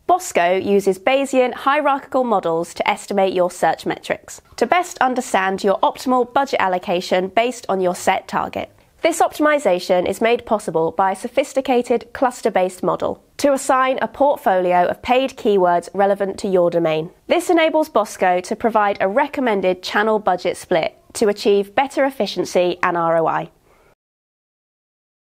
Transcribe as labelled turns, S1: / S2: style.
S1: BOSCO uses Bayesian hierarchical models to estimate your search metrics, to best understand your optimal budget allocation based on your set target. This optimization is made possible by a sophisticated cluster-based model to assign a portfolio of paid keywords relevant to your domain. This enables BOSCO to provide a recommended channel budget split to achieve better efficiency and ROI.